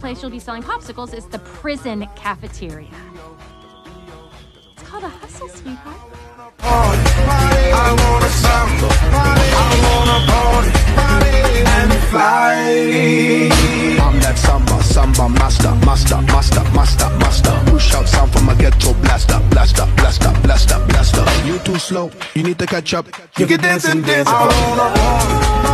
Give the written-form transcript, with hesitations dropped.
place you'll be selling popsicles is the prison cafeteria. It's called a hustle, sweetheart. I wanna samba, I wanna party and fly. I'm that samba master. Push out sound from a ghetto blaster. You too slow, you need to catch up. You can dance and dance. I wanna party.